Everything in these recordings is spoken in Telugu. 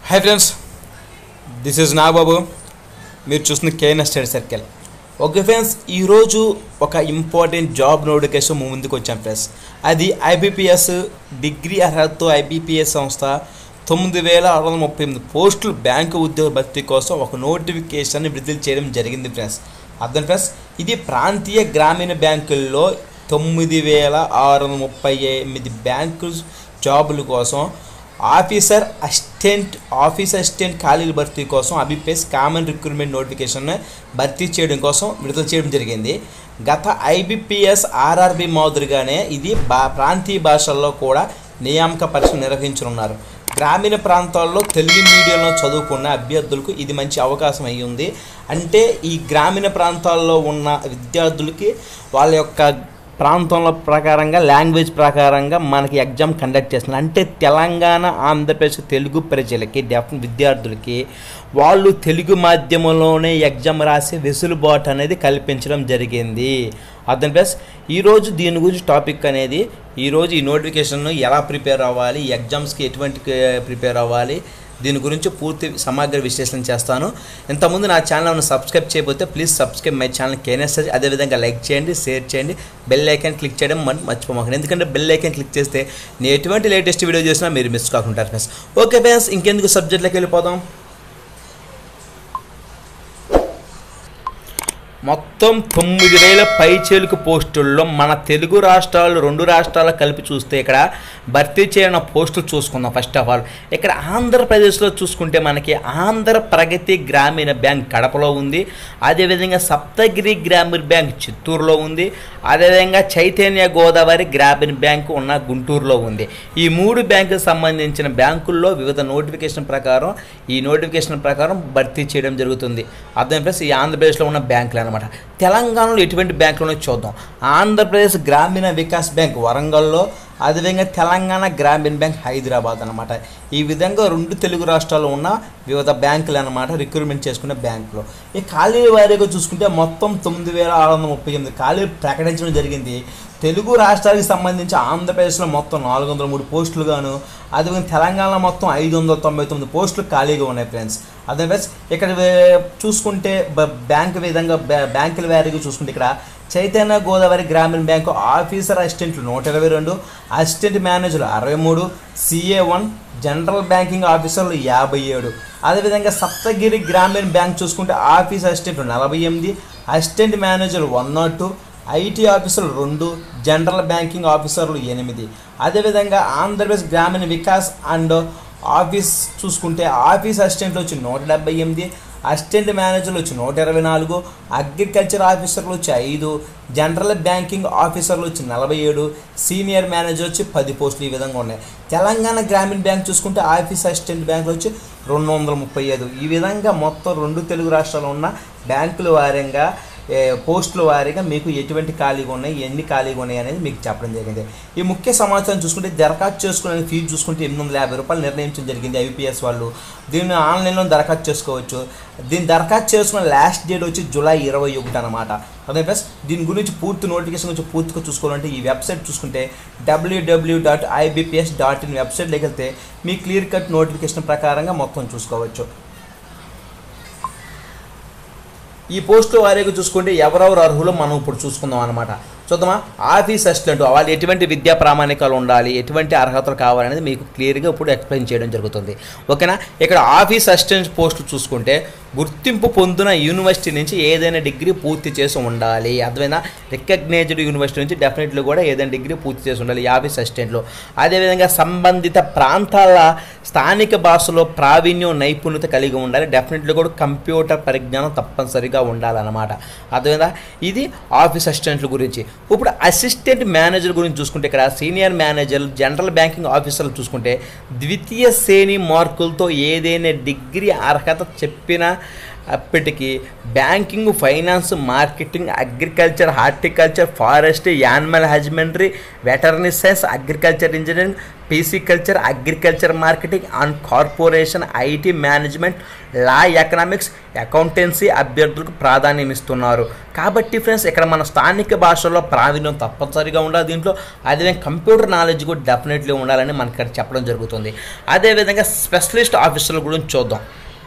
Hi friends this is Nagababu మీరు చూస్తున్న KN study circle. Okay friends, ఈరోజు ఒక ఇంపార్టెంట్ జాబ్ నోటిఫికేషన్ ముందుకు వచ్చాం ఫ్రెండ్స్. అది ఐబీపీఎస్ డిగ్రీ అర్హతతో ఐబీపీఎస్ సంస్థ 9638 పోస్టులు బ్యాంకు ఉద్యోగ భర్తీ కోసం ఒక నోటిఫికేషన్ విడుదల చేయడం జరిగింది ఫ్రెండ్స్. అర్థం ఫ్రెండ్స్, ఇది ప్రాంతీయ గ్రామీణ బ్యాంకుల్లో 9638 బ్యాంకు జాబుల కోసం ఆఫీసర్ అసిస్టెంట్ ఖాళీల భర్తీ కోసం ఐబీపీఎస్ కామన్ రిక్రూట్మెంట్ నోటిఫికేషన్ భర్తీ చేయడం కోసం విడుదల చేయడం జరిగింది. గత ఐబీపీఎస్ ఆర్ఆర్బీ మాదిరిగానే ఇది ప్రాంతీయ భాషల్లో కూడా నియామక పరీక్ష నిర్వహించనున్నారు. గ్రామీణ ప్రాంతాల్లో తెలుగు మీడియంలో చదువుకున్న అభ్యర్థులకు ఇది మంచి అవకాశం అయ్యి ఉంది. అంటే ఈ గ్రామీణ ప్రాంతాల్లో ఉన్న విద్యార్థులకి వాళ్ళ యొక్క ప్రాంతంలో ప్రకారంగా లాంగ్వేజ్ ప్రకారంగా మనకి ఎగ్జామ్ కండక్ట్ చేస్తున్నారు. అంటే తెలంగాణ ఆంధ్రప్రదేశ్ తెలుగు ప్రజలకి విద్యార్థులకి వాళ్ళు తెలుగు మాధ్యమంలోనే ఎగ్జామ్ రాసే వెసులుబాటు అనేది కల్పించడం జరిగింది. అర్థం ప్లస్ ఈరోజు దీని గురించి టాపిక్ అనేది ఈరోజు ఈ నోటిఫికేషన్ ఎలా ప్రిపేర్ అవ్వాలి, ఎగ్జామ్స్కి ఎటువంటి ప్రిపేర్ అవ్వాలి, దీని గురించి పూర్తి సమగ్ర విశ్లేషణ చేస్తాను. ఇంతకుముందు నా ఛానల్ను సబ్స్క్రైబ్ చేయకపోతే please subscribe my channel KN study. అదేవిధంగా లైక్ చేయండి, షేర్ చేయండి, బెల్ ఐకాన్ క్లిక్ చేయడం మర్చిపోమాకండి. ఎందుకంటే బెల్ ఐకాన్ క్లిక్ చేస్తే నేను ఎటువంటి లేటెస్ట్ వీడియో చేసినా మీరు మిస్ కాకుంటారు ఫ్రెండ్స్. ఓకే ఫ్రెండ్స్, ఇంకెందుకు సబ్జెక్ట్లోకి వెళ్ళిపోదాం. మొత్తం 9000 పైచేలుకు పోస్టుల్లో మన తెలుగు రాష్ట్రాలు 2 రాష్ట్రాలు కలిపి చూస్తే ఇక్కడ భర్తీ చేయన పోస్టులు చూసుకుందాం. ఫస్ట్ ఆఫ్ ఆల్ ఇక్కడ ఆంధ్రప్రదేశ్లో చూసుకుంటే మనకి ఆంధ్ర ప్రగతి గ్రామీణ బ్యాంక్ కడపలో ఉంది. అదేవిధంగా సప్తగిరి గ్రామీణ బ్యాంక్ చిత్తూరులో ఉంది. అదేవిధంగా చైతన్య గోదావరి గ్రామీణ బ్యాంకు ఉన్న గుంటూరులో ఉంది. ఈ 3 బ్యాంకులకు సంబంధించిన బ్యాంకుల్లో వివిధ నోటిఫికేషన్ ప్రకారం భర్తీ చేయడం జరుగుతుంది. అర్థం ప్లస్ ఈ ఆంధ్రప్రదేశ్లో ఉన్న బ్యాంకులు అనమాట. తెలంగాణలో ఎటువంటి బ్యాంకులను చూద్దాం. ఆంధ్రప్రదేశ్ గ్రామీణ వికాస్ బ్యాంక్ వరంగల్లో, అదేవిధంగా తెలంగాణ గ్రామీణ బ్యాంక్ హైదరాబాద్ అనమాట. ఈ విధంగా 2 తెలుగు రాష్ట్రాల్లో ఉన్న వివిధ బ్యాంకులు అనమాట రిక్రూట్మెంట్ చేసుకునే బ్యాంకులు. ఈ ఖాళీల వారీగా చూసుకుంటే మొత్తం 9638 ఖాళీలు ప్రకటించడం జరిగింది. తెలుగు రాష్ట్రాలకు సంబంధించి ఆంధ్రప్రదేశ్లో మొత్తం 403 పోస్టులు గాను, అదేవిధంగా తెలంగాణలో మొత్తం 599 పోస్టులు ఖాళీగా ఉన్నాయి ఫ్రెండ్స్. అదే ఫ్రెండ్స్ ఇక్కడ చూసుకుంటే బ్యాంకుల వారీగా చూసుకుంటే ఇక్కడ చైతన్య గోదావరి గ్రామీణ బ్యాంకు ఆఫీసర్ అసిస్టెంట్లు 122, అసిస్టెంట్ మేనేజర్లు 63, CA1 జనరల్ బ్యాంకింగ్ ఆఫీసర్లు 57. అదేవిధంగా సప్తగిరి గ్రామీణ బ్యాంక్ చూసుకుంటే ఆఫీస్ అసిస్టెంట్లు 48, అసిస్టెంట్ మేనేజర్లు 102, ఐటీ ఆఫీసర్లు 2, జనరల్ బ్యాంకింగ్ ఆఫీసర్లు 8. అదేవిధంగా ఆంధ్రప్రదేశ్ గ్రామీణ వికాస్ అండ్ ఆఫీస్ చూసుకుంటే ఆఫీస్ అసిస్టెంట్లు వచ్చి 178, అసిస్టెంట్ మేనేజర్లు వచ్చి 124, అగ్రికల్చర్ ఆఫీసర్లు వచ్చి 5, జనరల్ బ్యాంకింగ్ ఆఫీసర్లు వచ్చి 47, సీనియర్ మేనేజర్ వచ్చి 10 పోస్టులు ఈ విధంగా ఉన్నాయి. తెలంగాణ గ్రామీణ బ్యాంక్ చూసుకుంటే ఆఫీస్ అసిస్టెంట్ బ్యాంకులు వచ్చి 235. ఈ విధంగా మొత్తం 2 తెలుగు రాష్ట్రాల్లో ఉన్న బ్యాంకుల వారీగా పోస్టుల వారీగా మీకు ఎటువంటి ఖాళీగా ఉన్నాయి, ఎన్ని ఖాళీగా ఉన్నాయి అనేది మీకు చెప్పడం జరిగింది. ఈ ముఖ్య సమాచారం చూసుకుంటే దరఖాస్తు చేసుకునే ఫీజు చూసుకుంటే 850 రూపాయలు నిర్ణయించడం జరిగింది ఐబీపీఎస్ వాళ్ళు. దీన్ని ఆన్లైన్లో దరఖాస్తు చేసుకోవచ్చు. దీన్ని దరఖాస్తు చేసుకున్న లాస్ట్ డేట్ వచ్చి జూలై 21 అనమాట. అదే ప్లస్ దీని గురించి పూర్తి నోటిఫికేషన్ గురించి పూర్తిగా చూసుకోవాలంటే ఈ వెబ్సైట్ చూసుకుంటే www.ibps.in వెబ్సైట్లోకి వెళ్తే మీ క్లియర్ కట్ నోటిఫికేషన్ ప్రకారంగా మొత్తం చూసుకోవచ్చు. ఈ పోస్టుల వారీగా చూసుకుంటే ఎవరెవరు అర్హులు మనం ఇప్పుడు చూసుకుందాం అనమాట. చూద్దామా. ఆఫీస్ అసిస్టెంట్ వాళ్ళు ఎటువంటి విద్యా ప్రామాణికాలు ఉండాలి, ఎటువంటి అర్హతలు కావాలనేది మీకు క్లియర్గా ఇప్పుడు ఎక్స్ప్లెయిన్ చేయడం జరుగుతుంది. ఓకేనా. ఇక్కడ ఆఫీస్ అసిస్టెంట్ పోస్టులు చూసుకుంటే గుర్తింపు పొందిన యూనివర్సిటీ నుంచి ఏదైనా డిగ్రీ పూర్తి చేసి ఉండాలి. అర్థమైనా రికగ్నైజ్డ్ యూనివర్సిటీ నుంచి డెఫినెట్లీ కూడా ఏదైనా డిగ్రీ పూర్తి చేసి ఉండాలి ఈ ఆఫీస్ అసిస్టెంట్లో. అదేవిధంగా సంబంధిత ప్రాంతాల స్థానిక భాషలో ప్రావీణ్యం నైపుణ్యత కలిగి ఉండాలి. డెఫినెట్లీ కూడా కంప్యూటర్ పరిజ్ఞానం తప్పనిసరిగా ఉండాలన్నమాట. అర్థమైందా. ఇది ఆఫీస్ అసిస్టెంట్ల గురించి. ఇప్పుడు అసిస్టెంట్ మేనేజర్ గురించి చూసుకుంటే ఇక్కడ సీనియర్ మేనేజర్లు, జనరల్ బ్యాంకింగ్ ఆఫీసర్లు చూసుకుంటే ద్వితీయ శ్రేణి మార్కులతో ఏదైనా డిగ్రీ అర్హత చెప్పిన అప్పటికి banking, finance, marketing, agriculture, horticulture, forest, animal husbandry, veterinary science, agriculture engineering, pisciculture, agriculture marketing and corporation, IT management, law, economics, accountancy అభ్యర్థులకు ప్రాధాన్యం ఇస్తున్నారు. కాబట్టి ఫ్రెండ్స్ ఇక్కడ మన స్థానిక భాషల్లో ప్రావీణ్యం తప్పనిసరిగా ఉండాలి దీంట్లో. అదేవిధంగా కంప్యూటర్ నాలెడ్జ్ కూడా డెఫినెట్లీ ఉండాలని మనకి ఇక్కడ చెప్పడం జరుగుతుంది. అదేవిధంగా స్పెషలిస్ట్ ఆఫీసర్ల గురించి చూద్దాం.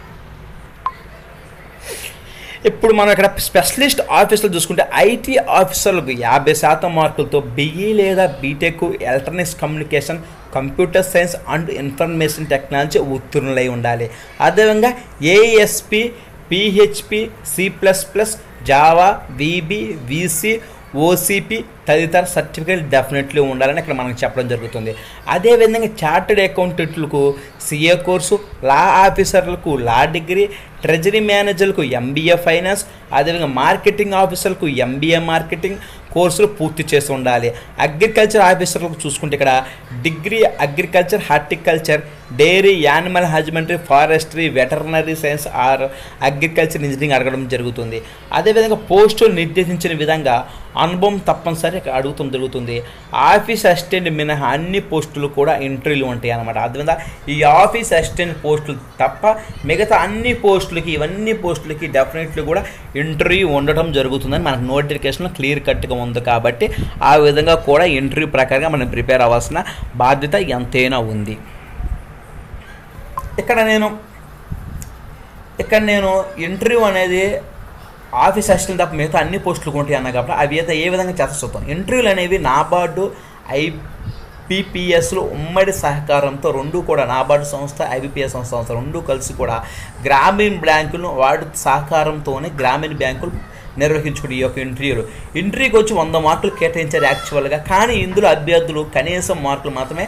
ఇప్పుడు మనం ఇక్కడ స్పెషలిస్ట్ ఆఫీసర్లు చూసుకుంటే ఐటీ ఆఫీసర్లకు 50% మార్కులతో BE లేదా BTech, electronics communication, computer science and information technology ఉత్తీర్ణులై ఉండాలి. అదేవిధంగా ASP, PHP, C++, Java, VB, VC, OCP తదితర సర్టిఫికేట్ డెఫినెట్లీ ఉండాలని ఇక్కడ మనకు చెప్పడం జరుగుతుంది. అదేవిధంగా చార్టెడ్ అకౌంటెంట్లకు CA కోర్సు, లా ఆఫీసర్లకు లా డిగ్రీ, ట్రెజరీ మేనేజర్లకు MBA ఫైనాన్స్, అదేవిధంగా మార్కెటింగ్ ఆఫీసర్లకు MBA మార్కెటింగ్ కోర్సులు పూర్తి చేసి ఉండాలి. అగ్రికల్చర్ ఆఫీసర్లకు చూసుకుంటే ఇక్కడ degree agriculture, horticulture, dairy, animal husbandry, forestry, veterinary science or agriculture engineering అడగడం జరుగుతుంది. అదేవిధంగా పోస్టులు నిర్దేశించిన విధంగా అనుభవం తప్పనిసరి అడుగుతాం జరుగుతుంది. ఆఫీస్ అసిస్టెంట్ మినహా అన్ని పోస్టులు కూడా ఇంటర్వ్యూలు ఉంటాయి అన్నమాట. అదేవిధంగా ఈ ఆఫీస్ అసిస్టెంట్ పోస్టులు తప్ప మిగతా అన్ని పోస్టులకి, ఇవన్నీ పోస్టులకి డెఫినెట్లీ కూడా ఇంటర్వ్యూ ఉండటం జరుగుతుందని మనకు నోటిఫికేషన్లో క్లియర్ కట్గా ఉంది. కాబట్టి ఆ విధంగా కూడా ఇంటర్వ్యూ ప్రకారంగా మనం ప్రిపేర్ అవ్వాల్సిన బాధ్యత ఎంతైనా ఉంది. ఇక్కడ నేను ఇంటర్వ్యూ అనేది ఆఫీస్ అసిస్టెంట్ తప్ప మిగతా అన్ని పోస్టులు ఉంటాయి అన్నా కాబట్టి అవి అయితే ఏ విధంగా చేస్తాం. ఇంటర్వ్యూలు అనేవి నాబార్డు, IBPSలు ఉమ్మడి సహకారంతో రెండు కూడా నాబార్డు సంస్థ, IBPS సంస్థ రెండు కలిసి కూడా గ్రామీణ బ్యాంకులను వాటి సహకారంతోనే గ్రామీణ బ్యాంకులు నిర్వహించుకునే ఈ యొక్క ఇంటర్వ్యూకి వచ్చి 100 మార్కులు కేటాయించారు యాక్చువల్గా. కానీ ఇందులో అభ్యర్థులు కనీసం మార్కులు మాత్రమే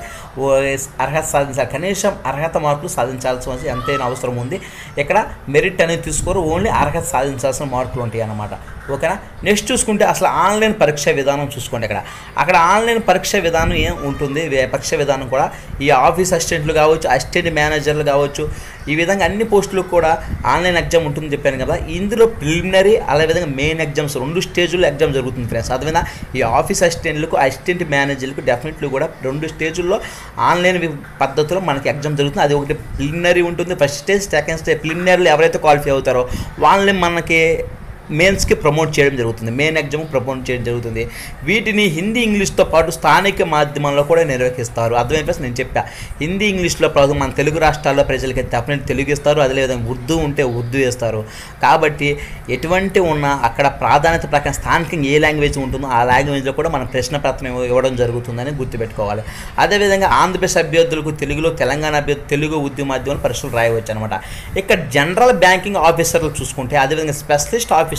అర్హత సాధించాలి. కనీసం అర్హత మార్కులు సాధించాల్సిన ఎంతైనా అవసరం ఉంది. ఇక్కడ మెరిట్ అనేది తీసుకోరు, ఓన్లీ అర్హత సాధించాల్సిన మార్కులు ఉంటాయి అన్నమాట. ఓకేనా. నెక్స్ట్ చూసుకుంటే అసలు ఆన్లైన్ పరీక్ష విధానం చూసుకోండి. అక్కడ ఆన్లైన్ పరీక్ష విధానం ఏం ఉంటుంది, పరీక్ష విధానం కూడా ఈ ఆఫీస్ అసిస్టెంట్లు కావచ్చు, అసిస్టెంట్ మేనేజర్లు కావచ్చు, ఈ విధంగా అన్ని పోస్టులకు కూడా ఆన్లైన్ ఎగ్జామ్ ఉంటుందని చెప్పాను కదా. ఇందులో ప్రిలిమినరీ అదేవిధంగా మెయిన్ ఎగ్జామ్స్ 2 స్టేజ్లో ఎగ్జామ్ జరుగుతుంది ఫ్రెండ్స్. అదేవిధంగా ఈ ఆఫీస్ అసిస్టెంట్లకు, అసిస్టెంట్ మేనేజర్లకు డెఫినెట్లీ కూడా 2 స్టేజుల్లో ఆన్లైన్ పద్ధతిలో మనకి ఎగ్జామ్ జరుగుతుంది. అది ఒకటి ప్రిలిమినరీ ఉంటుంది, ఫస్ట్ స్టేజ్, సెకండ్ స్టేజ్. ప్రిలిమినరీలో ఎవరైతే క్వాలిఫై అవుతారో వాళ్ళని మనకి మెయిన్స్కి ప్రమోట్ చేయడం జరుగుతుంది, మెయిన్ ఎగ్జామ్ ప్రమోట్ చేయడం జరుగుతుంది. వీటిని హిందీ, ఇంగ్లీష్తో పాటు స్థానిక మాధ్యమంలో కూడా నిర్వహిస్తారు. అర్థమైతే నేను చెప్పా, హిందీ, ఇంగ్లీష్లో ప్రస్తుతం మన తెలుగు రాష్ట్రాల్లో ప్రజలకి తప్పని తెలుగు ఇస్తారు, అదేవిధంగా ఉర్దూ ఉంటే ఉర్దూ వేస్తారు. కాబట్టి ఎటువంటి ఉన్నా అక్కడ ప్రాధాన్యత ప్రకారం స్థానికంగా ఏ లాంగ్వేజ్ ఉంటుందో ఆ లాంగ్వేజ్లో కూడా మనం ప్రశ్నపత్రం ఇవ్వడం జరుగుతుందని గుర్తుపెట్టుకోవాలి. అదేవిధంగా ఆంధ్రప్రదేశ్ అభ్యర్థులకు తెలుగులో, తెలంగాణ అభ్యర్థులు తెలుగు, ఉర్దూ మాధ్యమంలో పరీక్షలు రాయవచ్చు అనమాట. ఇక్కడ జనరల్ బ్యాంకింగ్ ఆఫీసర్లు చూసుకుంటే, అదేవిధంగా స్పెషలిస్ట్ ఆఫీసర్లు,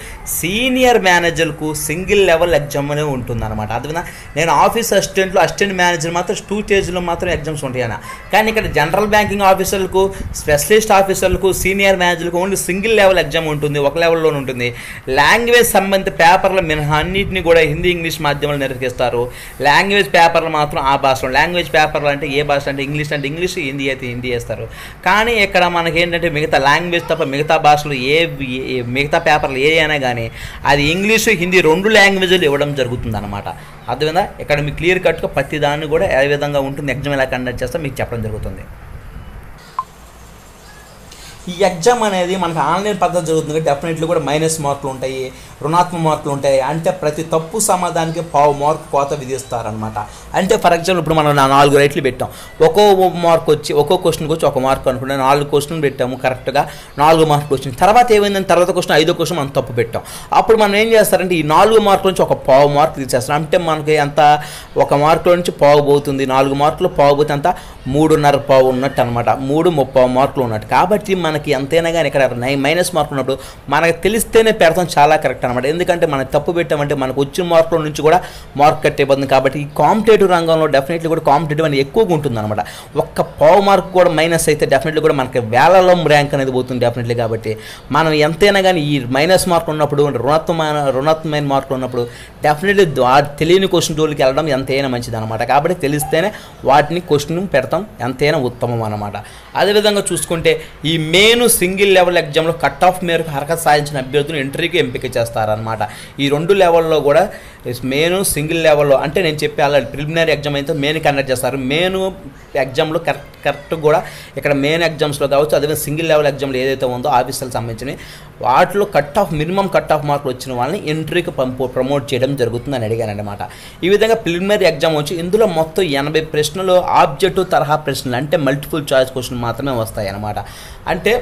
సీనియర్ మేనేజర్లకు సింగిల్ లెవెల్ ఎగ్జామ్ అనేది ఉంటుందన్నమాట. అదేవిధంగా నేను ఆఫీస్ అసిస్టెంట్లు, అసిస్టెంట్ మేనేజర్ మాత్రం 2 స్టేజ్లో మాత్రం ఎగ్జామ్స్ ఉంటాయి అన్న. కానీ ఇక్కడ జనరల్ బ్యాంకింగ్ ఆఫీసర్లకు, స్పెషలిస్ట్ ఆఫీసర్లకు, సీనియర్ మేనేజర్లకు ఓన్లీ సింగిల్ లెవెల్ ఎగ్జామ్ ఉంటుంది, ఒక లెవెల్లోనే ఉంటుంది. లాంగ్వేజ్ సంబంధిత పేపర్ల మినహా అన్నింటినీ కూడా హిందీ, ఇంగ్లీష్ మాధ్యమాలు నిర్వహిస్తారు. లాంగ్వేజ్ పేపర్లు మాత్రం ఆ భాషలో, లాంగ్వేజ్ పేపర్లు అంటే ఏ భాష అంటే ఇంగ్లీష్ అంటే ఇంగ్లీష్, హిందీ అయితే హిందీ వేస్తారు. కానీ ఇక్కడ మనకి ఏంటంటే మిగతా లాంగ్వేజ్ తప్ప మిగతా భాషలు మిగతా పేపర్లు ఏ అయినా కానీ అది ఇంగ్లీషు, హిందీ 2 లాంగ్వేజ్లు ఇవ్వడం జరుగుతుంది అనమాట. అదేవిధంగా ఇక్కడ మీకు క్లియర్ కట్గా ప్రతి దాన్ని కూడా ఏ విధంగా ఉంటుంది, ఎగ్జామ్ ఎలా కండక్ట్ చేస్తా మీకు చెప్పడం జరుగుతుంది. ఈ ఎగ్జామ్ అనేది మనకు ఆన్లైన్ పద్ధతి జరుగుతుంది. డెఫినెట్లీ కూడా మైనస్ మార్కులు ఉంటాయి, రుణాత్మక మార్కులు ఉంటాయి. అంటే ప్రతి తప్పు సమాధానానికి 1/2 మార్కు కోత విధిస్తారనమాట. అంటే ఫర్ ఎగ్జాంపుల్ ఇప్పుడు మనం 4 రైట్లు పెట్టాం, ఒక్కో మార్క్ వచ్చి ఒక్కో క్వశ్చన్కి వచ్చి 1 మార్క్ అనుకుంటే 4 క్వశ్చన్లు పెట్టాము, కరెక్ట్గా 4 మార్కులు వచ్చింది. తర్వాత ఏమైందని తర్వాత క్వశ్చన్ 5వ క్వశ్చన్ మనం తప్పు పెట్టాం. అప్పుడు మనం ఏం చేస్తారంటే ఈ 4 మార్కుల నుంచి 1/2 మార్కు తీసేస్తాం. అంటే మనకి ఎంత 1 మార్కుల నుంచి 1/2 పోతుంది, 4 మార్కులు 1/2 పోతే అంత 3.5 ఉన్నట్టు అనమాట, 3.30 మార్కులు ఉన్నట్టు. కాబట్టి మనకి ఎంతైనా కానీ ఇక్కడ మైనస్ మార్కులు ఉన్నప్పుడు మనకు తెలిస్తేనే పెడతాం చాలా కరెక్ట్ అనమాట. ఎందుకంటే మనం తప్పు పెట్టామంటే మనకు వచ్చిన మార్కుల నుంచి కూడా మార్క్ కట్టేపోతుంది. కాబట్టి ఈ కాంపిటేటివ్ రంగంలో డెఫినెట్లీ కూడా కాంపిటేటివ్ అనేది ఎక్కువగా ఉంటుంది అనమాట. 1/2 మార్క్ కూడా మైనస్ అయితే డెఫినెట్లీ కూడా మనకి వేలలో ర్యాంక్ అనేది పోతుంది డెఫినెట్లీ. కాబట్టి మనం ఎంతైనా కానీ ఈ మైనస్ మార్కులు ఉన్నప్పుడు, రుణాత్మకమైన మార్కులు ఉన్నప్పుడు డెఫినెట్లీ తెలియని క్వశ్చన్ జోలికి వెళ్ళడం ఎంతైనా మంచిది అనమాట. కాబట్టి తెలిస్తేనే వాటిని క్వశ్చన్ పెడతాం ఎంతైనా ఉత్తమం అనమాట. అదేవిధంగా చూసుకుంటే ఈ మెయిన్ సింగిల్ లెవెల్ ఎగ్జామ్లో కట్ ఆఫ్ మేరకు అర్హత సాధించిన అభ్యర్థులు ఇంటర్వ్యూకి ఎంపిక చేస్తారనమాట. ఈ 2 లెవెల్లో కూడా మెయిన్ సింగిల్ లెవెల్లో అంటే నేను చెప్పి అలా ప్రిలిమినరీ ఎగ్జామ్ అయితే మెయిన్ కండక్ట్ చేస్తారు. మెయిన్ ఎగ్జామ్లో కరెక్ట్ కూడా ఇక్కడ మెయిన్ ఎగ్జామ్స్లో కావచ్చు, అదే సింగిల్ లెవెల్ ఎగ్జామ్లో ఏదైతే ఉందో ఆఫీసర్లకు సంబంధించినవి వాటిలో మినిమం కట్ ఆఫ్ మార్కులు వచ్చిన వాళ్ళని ఎంట్రీకి ప్రమోట్ చేయడం జరుగుతుందని అడిగానమాట. ఈ విధంగా ప్రిలిమినరీ ఎగ్జామ్ వచ్చి ఇందులో మొత్తం 80 ప్రశ్నలు ఆబ్జెక్టివ్ తరహా ప్రశ్నలు అంటే మల్టిపుల్ చాయిస్ క్వశ్చన్ మాత్రమే వస్తాయి అన్నమాట. అంటే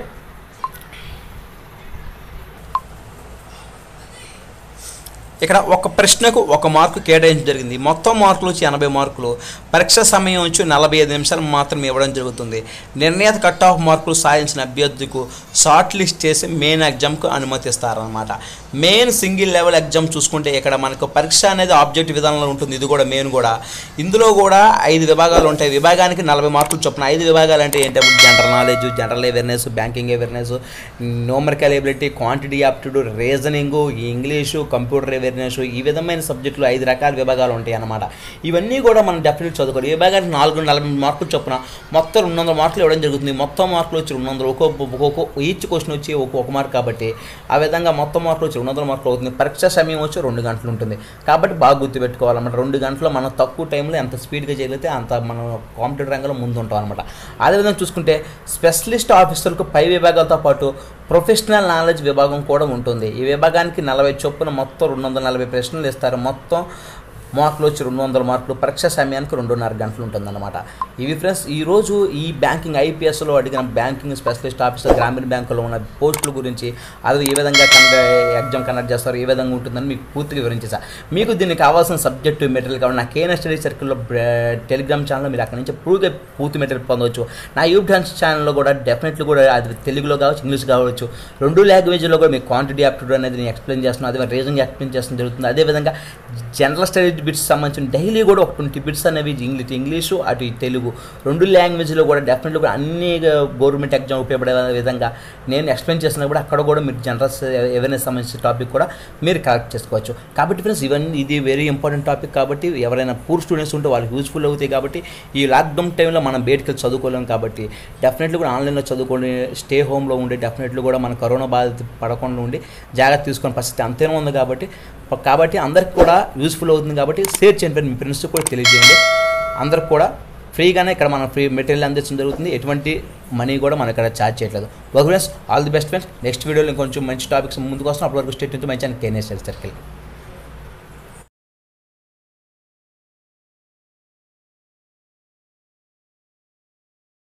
ఇక్కడ ఒక ప్రశ్నకు 1 మార్కు కేటాయించడం జరిగింది. మొత్తం మార్కులు వచ్చి 80 మార్కులు. పరీక్ష సమయం వచ్చి 45 నిమిషాలు మాత్రమే ఇవ్వడం జరుగుతుంది. నిర్ణీత కట్ ఆఫ్ మార్కులు సాధించిన అభ్యర్థికు షార్ట్ లిస్ట్ చేసి మెయిన్ ఎగ్జామ్కు అనుమతిస్తారనమాట. మెయిన్ సింగిల్ లెవెల్ ఎగ్జామ్ చూసుకుంటే ఇక్కడ మనకు పరీక్ష అనేది ఆబ్జెక్టివ్ విధానంలో ఉంటుంది. ఇది కూడా మెయిన్ కూడా ఇందులో కూడా 5 విభాగాలు ఉంటాయి. విభాగానికి 40 మార్కులు చొప్పున. 5 విభాగాలు అంటే ఏంటంటే general knowledge, general awareness, banking awareness, numerical ability, quantity aptitude, reasoning, English, computer awareness, ఈ విధమైన సబ్జెక్టులు 5 రకాల విభాగాలు ఉంటాయి అన్నమాట. ఇవన్నీ కూడా మనం డెఫినెట్ చదువుకోవాలి. ఈ విభాగానికి 440 మార్కులు చొప్పున మొత్తం 200 మార్కులు ఇవ్వడం జరుగుతుంది. మొత్తం మార్కులు వచ్చి 200, ఒక్కొక్క ఈచ్ క్వశ్చన్ వచ్చి ఒక్కొక్క మార్క్ కాబట్టి ఆ విధంగా మొత్తం మార్కులు వచ్చి 200 మార్కులు అవుతుంది. పరీక్ష సమయం వచ్చి 2 గంటలు ఉంటుంది కాబట్టి బాగా గుర్తుపెట్టుకోవాలన్నమాట. 2 గంటల్లో మనం తక్కువ టైంలో ఎంత స్పీడ్గా చేయగలిగితే అంత మనం కాంపిటేటివ్ రంగంలో ముందు ఉంటాం అనమాట. అదేవిధంగా చూసుకుంటే స్పెషలిస్ట్ ఆఫీసర్లకు పై విభాగాలతో పాటు ప్రొఫెషనల్ నాలెడ్జ్ విభాగం కూడా ఉంటుంది. ఈ విభాగానికి 40 చొప్పున మొత్తం 240 ప్రశ్నలు ఇస్తారు. మొత్తం మార్కులు వచ్చి 200 మార్కులు. పరీక్ష సమయానికి 2.5 గంటలు ఉంటుందన్నమాట. ఇవి ఫ్రెండ్స్ ఈరోజు ఈ బ్యాంకింగ్ ఐపీఎస్లో అడిగిన బ్యాంకింగ్ స్పెషలిస్ట్ ఆఫీసర్ గ్రామీణ బ్యాంకులో ఉన్న పోస్టుల గురించి, అది ఏ విధంగా ఎగ్జామ్ కండక్ట్ చేస్తారు, ఏ విధంగా ఉంటుందని మీకు పూర్తిగా వివరించేసాను. మీకు దీనికి కావాల్సిన సబ్జెక్టు మెటీరియల్ కావాలి నా కేఎన్ స్టడీ సర్కిల్లో టెలిగ్రామ్ ఛానల్లో మీరు అక్కడ నుంచి పూర్తి మెటీరియల్ పొందవచ్చు. నా యూట్యూబ్ ఛానల్లో కూడా డెఫినెట్లీ కూడా అది తెలుగులో కావచ్చు, ఇంగ్లీష్ కావచ్చు, 2 లాంగ్వేజ్లో కూడా మీకు క్వాంటిటీ యాప్టిట్యూడ్ అనేది నేను ఎక్స్ప్లెయిన్ చేస్తున్నాను. అదే రీజనింగ్ ఎక్స్ప్లెయిన్ చేస్తాను జరుగుతుంది. అదేవిధంగా జనరల్ స్టడీ బిట్స్ సంబంధించిన డైలీ కూడా ఒక 20 బిట్స్ అనేవి ఇంగ్లీషు అటు తెలుగు 2 లాంగ్వేజ్లో కూడా డెఫినెట్లీ కూడా అన్ని గవర్నమెంట్ ఎగ్జామ్ ఉపయోగపడే విధంగా నేను ఎక్స్ప్లెయిన్ చేసినా కూడా అక్కడ కూడా మీరు జనరల్ అవేర్నెస్ సంబంధించిన టాపిక్ కూడా మీరు కలెక్ట్ చేసుకోవచ్చు. కాబట్టి ఫ్రెండ్స్ ఇది వెరీ ఇంపార్టెంట్ టాపిక్ కాబట్టి ఎవరైనా పూర్ స్టూడెంట్స్ ఉంటే వాళ్ళకి యూస్ఫుల్ అవుతాయి. కాబట్టి ఈ లాక్డౌన్ టైంలో మనం బయటకు వెళ్ళి చదువుకోలేము కాబట్టి డెఫినెట్లీ కూడా ఆన్లైన్లో చదువుకొని స్టే హోమ్లో ఉండి డెఫినెట్లీ కూడా మన కరోనా బాధిత పడకుండా ఉండి జాగ్రత్త తీసుకునే పరిస్థితి అంతేనే ఉంది. కాబట్టి అందరికి కూడా యూస్ఫుల్ అవుతుంది. కాబట్టి షేర్ చేయండి, మీ ఫ్రెండ్స్కి కూడా తెలియజేయండి. అందరికి కూడా ఫ్రీగానే ఇక్కడ మనం ఫ్రీ మెటీరియల్ అందించడం జరుగుతుంది. ఎటువంటి మనీ కూడా మనం ఇక్కడ ఛార్జ్ చేయట్లేదు. Okay friends, all the best friends. Next వీడియోలో కొంచెం మంచి టాపిక్స్ ముందుకు వస్తాం. అప్పటివరకు స్టేట్ నుంచి మంచి కేఎన్ స్టడీ సర్కిల్.